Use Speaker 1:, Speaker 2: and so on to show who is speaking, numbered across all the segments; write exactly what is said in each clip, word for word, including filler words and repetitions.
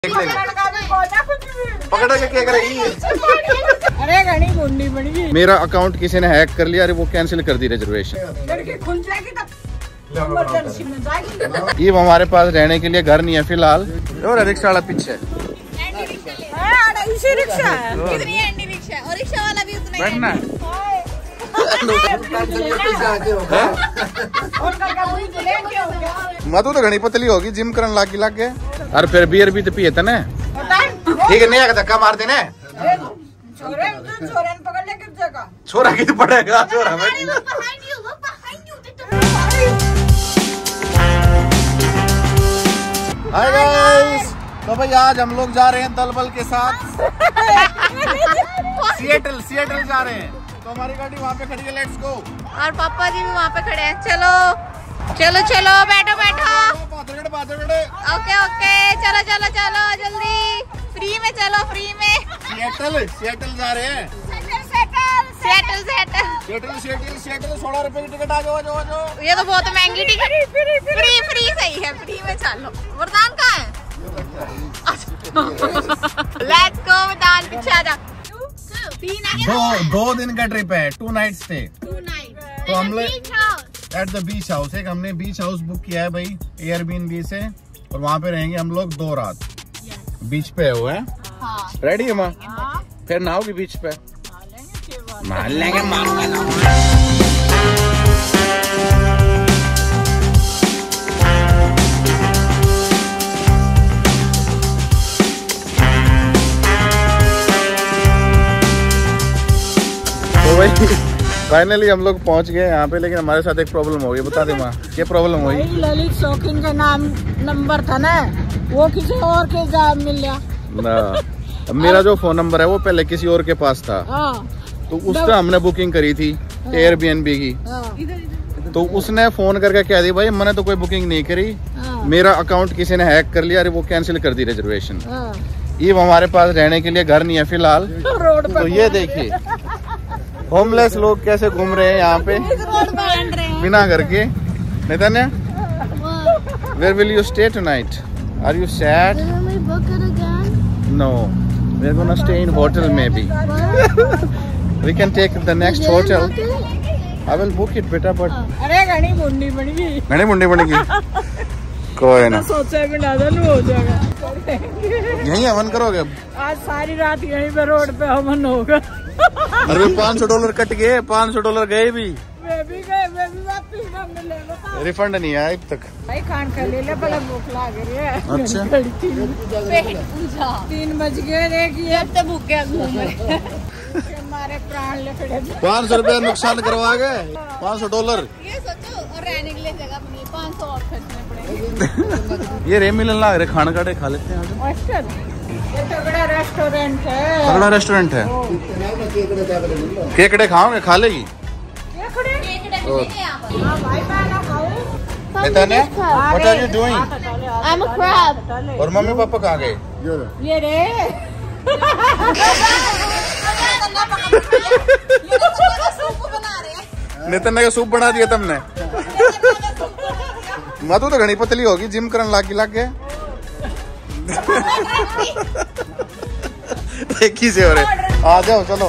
Speaker 1: पकड़ के क्या करेगी?
Speaker 2: अरे घनी मुंडी बन गई।
Speaker 1: मेरा अकाउंट किसी ने हैक कर लिया, अरे वो कैंसिल कर दी रिजर्वेशन।
Speaker 2: खुल जाएगी तब इमरजेंसी में जाएगी।
Speaker 1: ये हमारे पास रहने के लिए घर नहीं है फिलहाल। और रिक्शा वाला पीछे
Speaker 2: इसी रिक्शा है।
Speaker 3: कितनी एंटी रिक्शा है और रिक्शा वाला भी उतना ही
Speaker 1: बैठना है। मधु तो घनी पतली होगी, जिम करने लागी लग गए। अरे फिर बियर भी तो पिए थे ना। ठीक है, नहीं आकर धक्का मार देने।
Speaker 2: पकड़ ले किस जगह
Speaker 1: छोरा की तो पड़ेगा छोरा में। हाय गाइस, तो भाई आज हम लोग जा रहे हैं दलबल के साथ सिएटल सिएटल जा रहे हैं। तो हमारी गाड़ी वहाँ पे खड़ी है, लेट्स गो।
Speaker 3: और पापा जी भी वहाँ पे खड़े हैं। चलो चलो चलो, बैठो बैठो। ओके ओके, चलो चलो चलो जल्दी, फ्री में चलो, फ्री में।
Speaker 1: सिएटल सिएटल जा रहे हैं।
Speaker 3: Settle settle
Speaker 1: Seattle Seattle Seattle सोलह रुपए की टिकट। आ जाओ आ जाओ आ जाओ।
Speaker 3: ये तो बहुत महंगी टिकट। फ्री फ्री सही है, फ्री में चलो। वरदान कहाँ है? लेट्स गो वरदान, पीछे आ जा। तीन है
Speaker 1: दो दो दिन का ट्रिप है, two night stay.
Speaker 3: Two night
Speaker 1: तो हम लोग एट द बीच हाउस, एक हमने बीच हाउस बुक किया है भाई एयरबीएनबी से, और वहाँ पे रहेंगे हम लोग दो रात। बीच पे हुए हैं।
Speaker 3: हाँ।
Speaker 1: रेडी है माँ? फिर नहाओगी बीच पे? मान लेंगे मान तो भाई फाइनली हम लोग पहुंच गए यहाँ पे, लेकिन हमारे साथ एक प्रॉब्लम हो गई। बता दे माँ, क्या प्रॉब्लम हुई?
Speaker 2: ललित शौकीन का नाम नंबर था ना, वो किसी और के जा मिल गया
Speaker 1: ना। अब मेरा जो फोन नंबर है वो पहले किसी और के पास था।
Speaker 2: हाँ।
Speaker 1: तो उसका हमने बुकिंग करी थी एयरबीएनबी की।
Speaker 2: हाँ।
Speaker 1: तो उसने फोन करके कह दी भाई मैंने तो कोई बुकिंग नहीं करी,
Speaker 2: हाँ।
Speaker 1: मेरा अकाउंट किसी ने हैक कर लिया, अरे वो कैंसिल कर दी रिजर्वेशन।
Speaker 2: हाँ।
Speaker 1: ये हमारे पास रहने के लिए घर नहीं है फिलहाल।
Speaker 2: रोड पे
Speaker 1: तो ये देखिए होमलेस लोग कैसे घूम रहे हैं यहाँ पे बिना घर के। Nitanya, where will you stay tonight? Are you sad? No, we are gonna stay in hotel maybe. We can take the next hotel. I will book it बेटा, बट
Speaker 2: अरे घनी मुंडी बन गई।
Speaker 1: घनी मुंडी बनेगी। कोई ना,
Speaker 2: सोचा भी ना हो जाएगा।
Speaker 1: यही हवन करोगे?
Speaker 2: आज सारी रात यहीं पे रोड पे हवन होगा।
Speaker 1: अरे पाँच सौ डॉलर कट गए, पाँच सौ डॉलर गए भी।
Speaker 2: मैं भी गए, मैं भी वापस ना मिले। बताओ
Speaker 1: रिफंड नहीं आया अब तक।
Speaker 2: भाई खान खा ले ले, बड़ा भूख लग रही है।
Speaker 1: अच्छा।
Speaker 2: तीन बज गए, देखिए
Speaker 3: अब तो भूख गया घूम रहे।
Speaker 2: हमारे प्राण ले पड़े।
Speaker 1: पाँच सौ रुपया नुकसान करवा गए, पाँच सौ डॉलर।
Speaker 3: ये सोचो, और रहने के लिए जगह बनी, पाँच सौ और खर्चने पड़ेंगे।
Speaker 1: ये रे मिलन लग रहे, खाना काटे खा लेते हैं।
Speaker 2: ये तो बड़ा रेस्टोरेंट है।
Speaker 1: बड़ा रेस्टोरेंट है। केकड़े खाओगे? खा लेगी?
Speaker 2: केकड़े? हाँ भाई, मैं ना खाऊं।
Speaker 1: Nitanya, what are you doing?
Speaker 3: I'm a crab.
Speaker 1: और मम्मी पापा कहाँ गए?
Speaker 2: ये रे
Speaker 1: नितन्या का सूप बना दिया तुमने। मधु तो घनी पतली होगी, जिम करने लागी लग गए। एक ही से हो रहे। आ जाओ चलो,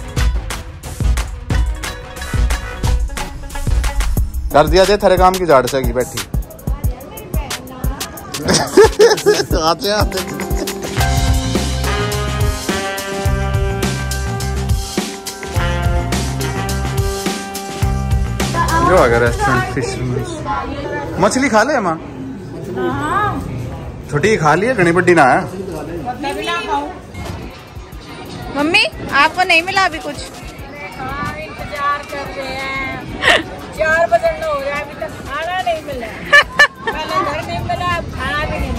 Speaker 1: कर दिया दे थारे काम की झाड़ से बैठी। आते आते जो आ गया रेस्टोरेंट फिशरमैन। मछली खा ले माँ? छोटी खा ली है, घनी बड्डी ना है।
Speaker 3: मम्मी आपको नहीं मिला अभी कुछ?
Speaker 2: इंतजार कर रहे हैं, चार बजे हो रहा है, अभी तक खाना नहीं मिला। पहले घर नहीं मिला, अब खाना भी नहीं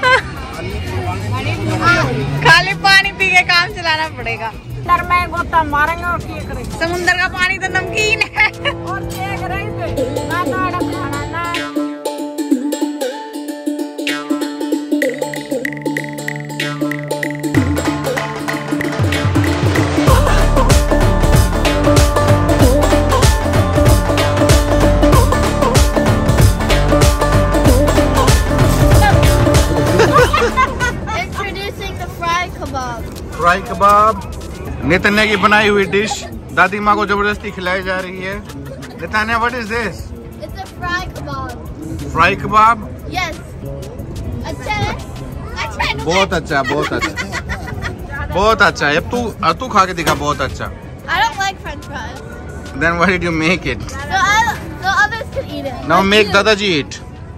Speaker 2: मिला।
Speaker 3: खाली पानी पी के काम चलाना पड़ेगा।
Speaker 2: सर मैं गोता मारेंगे और क्या करेंगे?
Speaker 3: समुद्र का पानी तो नमकीन है।
Speaker 2: और क्या करेंगे? ना ना खाना ना।
Speaker 3: एक
Speaker 1: फ्राई कबाब, नेतन्या की बनाई हुई डिश दादी माँ को जबरदस्ती खिलाई जा रही है। Netanya, what is this?
Speaker 4: It's a fry kebab.
Speaker 1: Fry कबाब।
Speaker 4: Yes. अच्छा है? अच्छा है।
Speaker 1: बहुत अच्छा, बहुत अच्छा, बहुत अच्छा है। अब तू तू खा के दिखा, बहुत अच्छा।
Speaker 4: I don't like French fries.
Speaker 1: Then why did you make it?
Speaker 4: So, I, so others can eat it.
Speaker 1: Now
Speaker 4: Let's
Speaker 1: make
Speaker 4: eat it.
Speaker 1: दादाजी eat.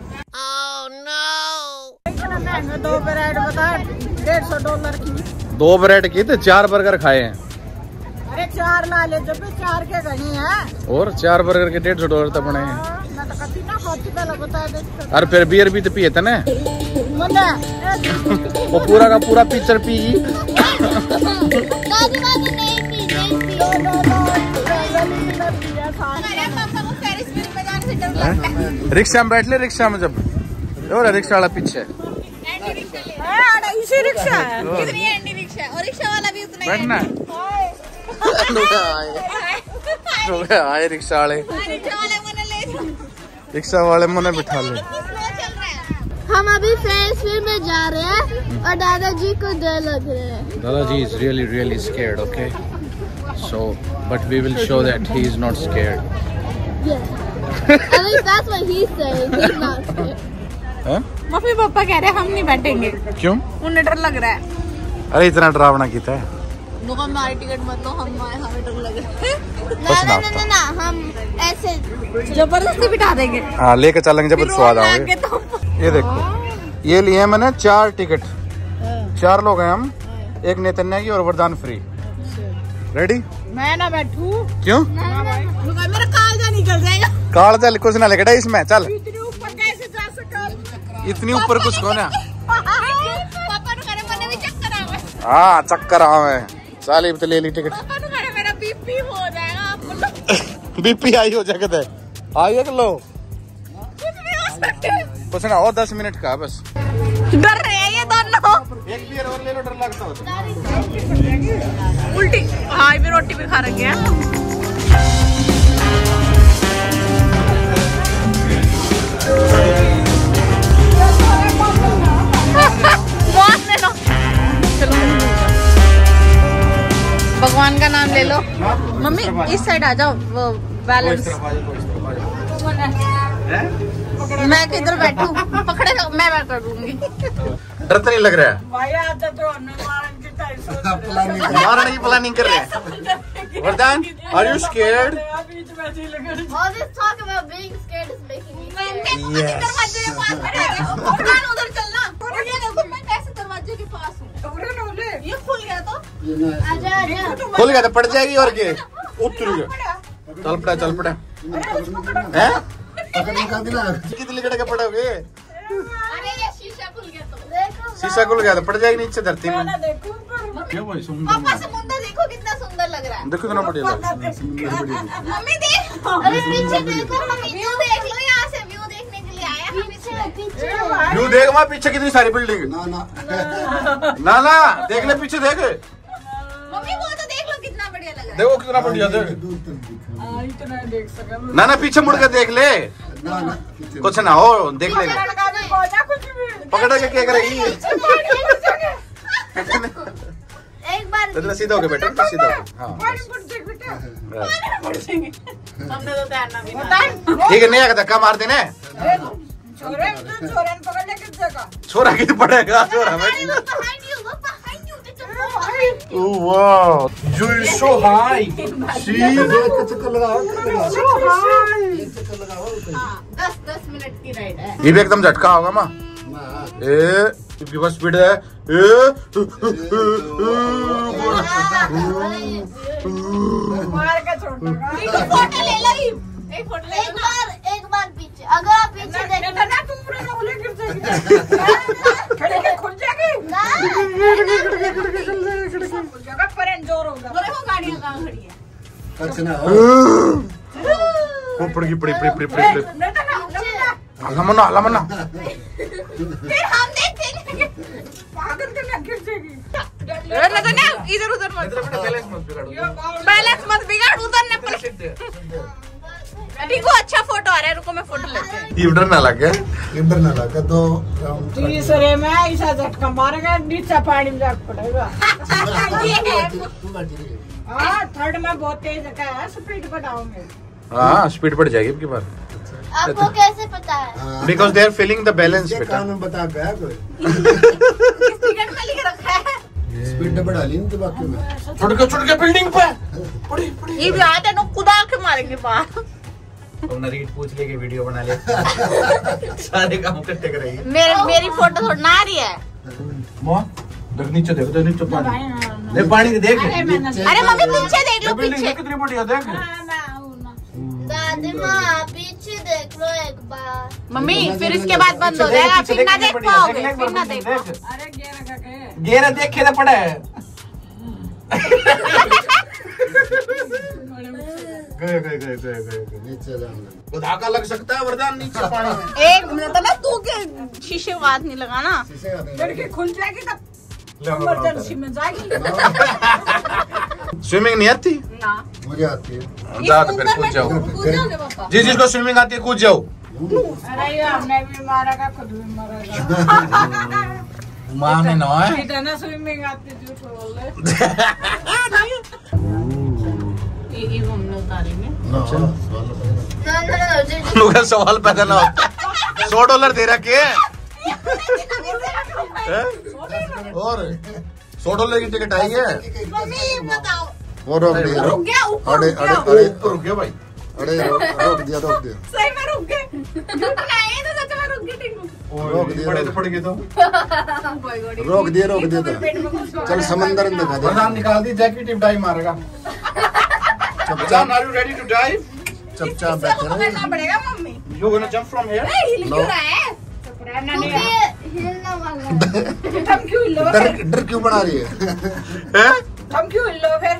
Speaker 2: दो ब्रेड बता डेढ़ सौ डॉलर की।
Speaker 1: दो ब्रेड की तो चार बर्गर खाए हैं।
Speaker 2: अरे चार ला ले, जब भी चार के गणी है।
Speaker 1: और चार बर्गर के डेढ़ सौ डॉलर तक बने हैं।
Speaker 2: मैं तो कभी ना खाती, पहले बता दे।
Speaker 1: अरे फिर बियर भी तो पिए थे ना।
Speaker 2: मुन्ना
Speaker 1: वो पूरा का पूरा पिक्चर पी।
Speaker 4: दादी दादी नहीं पी, नहीं पी।
Speaker 3: हमारे पापा को फेरिस व्हील में जाने से डर लगता है।
Speaker 1: रिक्शा में बैठ ले, रिक्शा में जब और रिक्शा वाला पीछे।
Speaker 3: एंटी रिक्शा ले।
Speaker 2: है इसी रिक्शा है।
Speaker 3: कितनी है एंटी रिक्शा? और रिक्शा वाला भी उतना ही है।
Speaker 1: बैठना आए रिक्शा वाले,
Speaker 3: रिक्शा वाले मुझे ले जाओ।
Speaker 1: रिक्शा वाले मुझे बिठा ले।
Speaker 3: स्लो चल रहा है।
Speaker 4: हम अभी फेरिस व्हील में जा रहे हैं और दादाजी को डर लग रहा है।
Speaker 1: दादाजी is really really scared, okay? So, but we will show that he is not scared.
Speaker 4: Yeah. At least that's what he's saying. He's not scared.
Speaker 1: हाँ?
Speaker 3: मम्मी पापा कह रहे हैं हम नहीं बैठेंगे,
Speaker 1: क्यों?
Speaker 3: उन्हें डर लग रहा है।
Speaker 1: अरे इतना डरावना किया है।
Speaker 3: लोग हमारी टिकट मत लो, हम हमें डर लग रहा है।
Speaker 4: ना ना ना ना ना हम ऐसे
Speaker 3: जबरदस्ती बिठा देंगे।
Speaker 1: हाँ, लेकर चलेंगे जब स्वाद
Speaker 3: आगे
Speaker 1: आओगे।
Speaker 3: तो
Speaker 1: ये देखो, ये लिए मैंने चार टिकट, चार लोग हैं हम, एक नेतन्या की और वरदान फ्री। रेडी?
Speaker 2: मैं ना बैठू।
Speaker 1: क्यों?
Speaker 3: मेरा कालजा निकल जाएगा।
Speaker 1: काल चल कुछ ना लेकर इसमें चल।
Speaker 2: इतने ऊपर कैसे जा सका?
Speaker 1: इतनी ऊपर कुछ कौन है?
Speaker 3: पापा ने करे मैंने भी चक्कर आवे।
Speaker 1: हाँ चक्कर आवे। चल इब तो ले ली टिकट।
Speaker 3: पापा ने करे मेरा बीपी हो जाएगा। आपको
Speaker 1: बीपी आई हो जाएगा। आई है लो,
Speaker 3: कुछ नहीं हो सकता।
Speaker 1: कुछ ना हो, दस मिनट का बस।
Speaker 3: डर रहे हैं ये दोनों।
Speaker 1: एक बियर और ले लो, डर लगता हो।
Speaker 3: उल्टी हाँ भी रोटी भी खा रखी है। चलो भगवान का नाम ले लो। मम्मी इस साइड आ जाओ, वो बैलेंस। मैं किधर बैठूं? पकड़े मैं मैं कर दूंगी।
Speaker 1: डर तो नहीं लग रहा है?
Speaker 2: भाई आता तो अनुमान की टाइप से
Speaker 1: मारने की प्लानिंग कर रहे हैं। Vardaan, are you scared?
Speaker 4: all this talk about being scared is making me scared.
Speaker 1: Yes.
Speaker 3: उधर चलना। ये देखो मैं कैसे दरवाजे के पास हूँ। ये खुल गया तो
Speaker 4: आजा आजा।
Speaker 1: खुल गया तो पड़ जाएगी और क्या? उतर गया। चल पड़ा, चल पड़ा। हैं? कितनी लकड़ के पड़ोगे?
Speaker 3: अरे ये शीशा खुल गया तो
Speaker 4: देखो
Speaker 1: शीशा खुल गया तो पड़ जाएगी नीचे धरती में।
Speaker 2: देखो
Speaker 1: क्या भाई
Speaker 3: पापा समुंदर देखो कितना सुंदर लग रहा है।
Speaker 1: देखो कितना बढ़िया लग रहा है।
Speaker 3: मम्मी देख,
Speaker 4: अरे पीछे देखो मम्मी
Speaker 3: व्यू देख लो, यहाँ से व्यू देखने के लिए आया हम
Speaker 4: पीछे पीछे
Speaker 1: व्यू देख वहाँ पीछे कितनी सारी बिल्डिंग। ना ना ना ना देख ले, पीछे देख।
Speaker 3: मम्मी वो तो देख लो कितना बढ़िया लग रहा है।
Speaker 1: देखो कितना बढ़िया देख।
Speaker 2: इतना देख सका
Speaker 1: ना ना पीछे मुड़ के देख ले, कुछ ना हो, देख ले।
Speaker 2: कुछ भी
Speaker 1: पकड़ के क्या करेगी?
Speaker 4: एक बार
Speaker 1: तो सीधा होके बैठो, सीधा होके। हाँ
Speaker 3: हमने तो तैरना भी नहीं।
Speaker 1: ठीक है, नहीं आएगा धक्का मार देने।
Speaker 2: छोरे छोरे पकड़ ले किस जगह
Speaker 1: छोरा की तो पड़ेगा, छोरा बैठ।
Speaker 4: behind you, look behind you. It's a behind you.
Speaker 1: Oh wow, you're so high. See,
Speaker 3: दस दस मिनट की राइड है।
Speaker 1: ये भी एकदम झटका होगा माँ। ए, इसकी बस स्पीड है। ए,
Speaker 2: मार के छोड़ दूंगा।
Speaker 3: एक फोटो ले लो, एक फोटो ले
Speaker 4: एक
Speaker 3: लो।
Speaker 4: बार एक बार पीछे, अगर आप पीछे देखो
Speaker 2: ना ना तुम पूरा ना बोले गिर जाएगी। खड़े के खुल जाएगी
Speaker 4: ना
Speaker 2: जगह पर जोर होगा।
Speaker 3: बोले वो गाड़ियाँ कहाँ खड़ी है?
Speaker 1: वो पड़ी पड़ी पड़ी पड़ी पड़ी।
Speaker 2: ना ना ना
Speaker 1: अल्लाह मना, अल्लाह मना।
Speaker 3: फिर हम देखेंगे।
Speaker 2: पागल के ना गिर जाएगी।
Speaker 3: इधर उधर मत बैलेंस मत बिगाड़, उधर न टिंकू अच्छा फोटो आ रहा है, रुको मैं फोटो लेती हूँ।
Speaker 1: ये डर ना लगे,
Speaker 5: इधर ना लगा तो
Speaker 2: तीसरे में ऐसा झटका मारेगा, नीचे पानी में जाकर पड़ेगा। हाँ, थर्ड में बहुत तेज है, स्पीड बढ़ाओगे।
Speaker 1: हाँ स्पीड बढ़ जाएगी आपकी बार।
Speaker 4: आपको कैसे पता है?
Speaker 1: Because they are feeling the balance बेटा।
Speaker 5: कानून बता गया कोई
Speaker 3: किस टिकट में लिख रखा है?
Speaker 5: स्पीड बढ़ा ली ना बाकी में।
Speaker 1: छुट के छुट के बिल्डिंग पे पड़ी पड़ी।
Speaker 3: ये भी आते हैं, कुदा के मारेंगे बाहर।
Speaker 1: तुमने रीड पूछ ले के वीडियो बना ले। सारे काम इकट्ठे करेंगे।
Speaker 3: मेरे मेरी फोटो थोड़ी ना आ रही है।
Speaker 1: मां देख नीचे, देख देख नीचे पानी, देख पानी देख।
Speaker 3: अरे मम्मी पीछे देख लो, पीछे
Speaker 1: कितनी बढ़िया देख।
Speaker 4: दादी माँ पीछे देख लो एक बार।
Speaker 3: मम्मी फिर इसके बाद बंद हो जाएगा, फिर ना देख पाओगे, फिर ना देख पाओगे।
Speaker 2: अरे गेर का के
Speaker 1: गेर देखे तो पड़ा है। गए गए गए गए गए
Speaker 5: नीचे जाना।
Speaker 1: वो धागा लग सकता है वरदान नीचे पानी में।
Speaker 3: एक मिनट ना, तू के शीशे को हाथ नहीं लगाना।
Speaker 2: लड़की खुल जाएगी तब इमरजेंसी में जाएगी।
Speaker 1: स्विमिंग नहीं आती?
Speaker 2: ना
Speaker 5: मुझे आती है।
Speaker 1: जा तो फिर कूद जाओ।
Speaker 3: कूद जाओगे पापा?
Speaker 1: जिस जिसको स्विमिंग आती है कूद जाओ।
Speaker 2: अरे ये हमने भी मारेगा, खुद भी मारेगा।
Speaker 1: माँ ने ना है
Speaker 2: इतना स्विमिंग आती झूठ बोल रहे। ये ये हमने उतारेंगे।
Speaker 5: अच्छा
Speaker 4: ना ना ना जी-
Speaker 1: लोग सवाल पैदा ना होता। सौ डॉलर दे रखे हैं और सौ डॉलर की टिकट आई है।
Speaker 3: मम्मी बताओ।
Speaker 5: वो रोक दिया
Speaker 3: रुक
Speaker 5: रोक
Speaker 3: गया, ऊपर
Speaker 5: अरे
Speaker 3: रुक
Speaker 5: अरे
Speaker 3: गया।
Speaker 5: अरे
Speaker 1: ऊपर रुक गया भाई।
Speaker 5: अरे रो- रोक दिया रोक दिया
Speaker 3: सही में रुक गए। झूठ नहीं तो सच में रुक गई टिंकू।
Speaker 5: रोक दिया,
Speaker 1: पड़े
Speaker 5: रोक।
Speaker 1: तो पड़ गए तो
Speaker 5: रोक दिया रोक दिया था। चल समंदर में दिखा दे।
Speaker 1: वरदान निकाल दी, जैकेट टिप डाइव मारेगा। Vardaan are you ready to dive?
Speaker 5: चुपचाप
Speaker 3: इसको
Speaker 5: बैठे रहो।
Speaker 3: पकड़ना पड़ेगा mummy.
Speaker 1: You gonna jump from here?
Speaker 3: अरे हिल क्यों रहा है?
Speaker 4: क्योंकि हिलना वाला।
Speaker 2: हम क्यों हिलो
Speaker 5: डर
Speaker 2: फिर?
Speaker 5: डर क्यों बना रही है?
Speaker 1: हैं?
Speaker 2: हम क्यों हिलो फिर?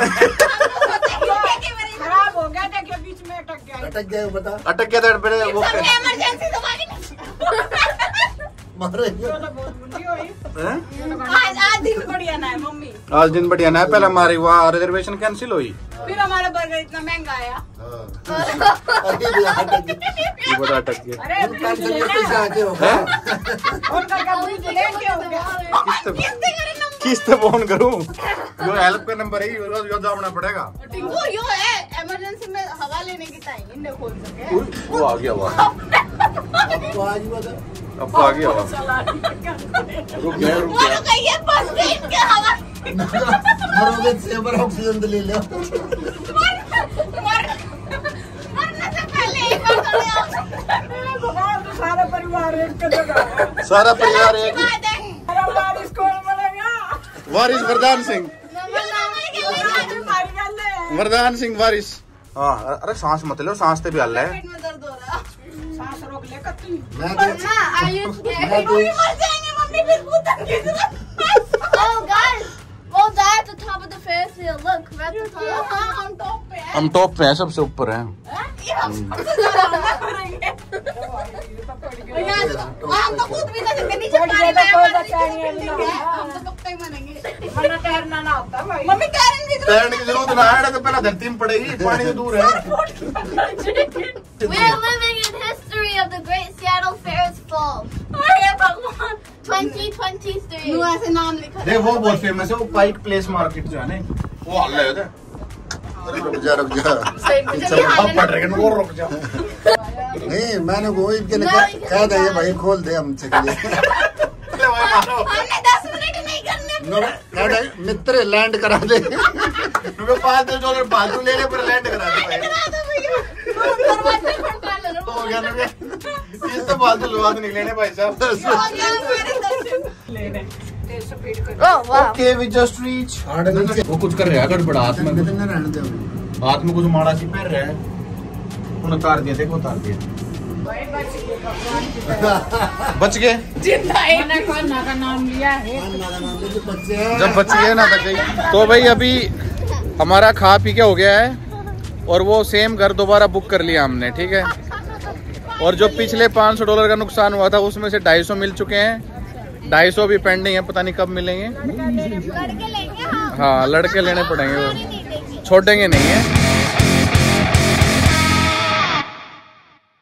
Speaker 2: खराब हो गया था क्या, बीच में अटक गया।
Speaker 5: अटक गए बता
Speaker 1: अटक गया था पहले वो।
Speaker 3: इमरजेंसी दवाई
Speaker 5: मारेंगे।
Speaker 2: तो बहुत बुरी हुई।
Speaker 1: हैं?
Speaker 3: आज आज दिन बढ़िया ना है मम्मी।
Speaker 1: आज दिन बढ़िया ना है, पहले हमारी वहाँ रिजर्वेशन कैंसिल हुई।
Speaker 3: फिर हमारा बर्गर इतना महंगा आया।
Speaker 5: हाँ। अरे भी अटक गए।
Speaker 1: ये बड़ा अटक गया।
Speaker 2: अरे
Speaker 5: कान से
Speaker 2: लेना।
Speaker 5: पैसे आके होगा।
Speaker 2: फोन करके पूछ ले क्या हो गया।
Speaker 1: किस्त
Speaker 3: किससे करे नंबर?
Speaker 1: किस्त फोन करूँ? जो हेल्प का नंबर है यो यो जाना पड़ेगा।
Speaker 3: टिंकू यो है इमरजेंसी में हवा लेने की टाइम इन्हें खोल सके।
Speaker 1: वो आ गया हुआ।
Speaker 5: आपको आज बता
Speaker 1: अब आ गया हुआ। रुक गया रुक
Speaker 3: वो
Speaker 1: गया।
Speaker 3: लोग कहिए बस गई इनके हवा।
Speaker 5: मरोगे से पर ऑक्सीजन तो ले लो।
Speaker 3: मर- मरने से पहले एक बार थोड़े ऑक्सीजन-
Speaker 2: भगवान तो सारा परिवार एक के जगह है।
Speaker 1: सारा परिवार
Speaker 3: अच्छी
Speaker 1: एक।
Speaker 3: बात है।
Speaker 2: अरे बारिश कौन बनेगा?
Speaker 1: वारिस वरदान सिंह।
Speaker 2: हमारी गल है।
Speaker 1: वरदान सिंह वारिस। हाँ अरे सांस मत लो, सांस ते भी हल है।
Speaker 3: पेट में दर्द हो रहा है।
Speaker 2: सांस रोक ले कत्ती।
Speaker 5: मैं तो
Speaker 4: मम्मा are you scared?
Speaker 5: मैं तो
Speaker 3: मर जाएंगे मम्मी फिर भूतन की तरह।
Speaker 4: Oh guys, well they're at the top of the Ferris wheel. Look, we're at the top.
Speaker 3: हाँ हम टॉप पे हैं।
Speaker 1: हम टॉप पे हैं, सबसे ऊपर हैं।
Speaker 3: ये हम सबसे ज्यादा मरेंगे। हम तो कूद भी नहीं सकते, नीचे
Speaker 2: छोड़
Speaker 3: पानी
Speaker 2: दे तो
Speaker 3: में
Speaker 2: कोई
Speaker 3: हमारे
Speaker 2: बचा
Speaker 3: नीचे
Speaker 2: नहीं है,
Speaker 3: बिल्डिंग है,
Speaker 2: हाँ।
Speaker 3: हम तो पक्का ही मरेंगे।
Speaker 2: वरना तैरना ना होता भाई।
Speaker 3: मम्मी तैरने की
Speaker 1: तैरने की जरूरत ना है, तो पहले धरती में पड़ेगी, पानी से दूर है।
Speaker 4: We're living in history of the Great Seattle Ferris Falls,
Speaker 3: अरे भगवान।
Speaker 4: twenty twenty-three.
Speaker 3: नु ऐसे नाम लिखा
Speaker 1: देख वो बहुत फेमस है, वो पाइक प्लेस मार्केट जो है ना, वो हल है उधर।
Speaker 5: रुक जा रुक जा।
Speaker 3: चलिए
Speaker 1: अब पड़ रहे हैं, वो रुक जा।
Speaker 5: नहीं मैंने वो इनके ने कह- कह दे ये भाई खोल दे हम चलिए।
Speaker 1: ले भाई मारो।
Speaker 3: हमने दस मिनट नहीं करने।
Speaker 5: नो, कह दे मित्र लैंड करा दे।
Speaker 1: रुपए पाँच दो डॉलर फालतू ले ले, पर लैंड करा दे भाई।
Speaker 3: करा दो भैया। दरवाजे खड़का लो ना।
Speaker 1: हो गया ना भैया। इस तो फालतू लुभात निकले ने भाई साहब।
Speaker 3: हो गया मेरे दर्शन।
Speaker 2: लेने तेज स्पीड कर।
Speaker 3: ओह वाह।
Speaker 1: Okay we just reach.
Speaker 5: आड़ नीचे
Speaker 1: वो कुछ कर रहा है, गड़बड़ हाथ में
Speaker 5: कितने रहने दे अभी।
Speaker 1: हाथ में कुछ माड़ा सी पैर रहा है, उन्हें उतार दिया, देखो उतार दिया।
Speaker 2: भाई बच गए, भगवान की दया।
Speaker 1: बच गए।
Speaker 3: जिंदा है।
Speaker 2: मैंने कौन ना का नाम लिया है।
Speaker 5: बच्चे हैं।
Speaker 1: जब बच गए ना तक गई। तो भाई अभी हमारा खा पी के हो गया है, और वो सेम घर दोबारा बुक कर लिया हमने, ठीक है। और जो पिछले पाँच सौ डॉलर का नुकसान हुआ था, उसमें से ढाई सौ मिल चुके हैं, ढाई सौ भी पेंडिंग है, पता नहीं कब मिलेंगे।
Speaker 4: लड़के लेंगे हाँ।
Speaker 1: हाँ लड़के लेने पड़ेंगे, वो
Speaker 4: नहीं देंगे।
Speaker 1: छोड़ेंगे नहीं है।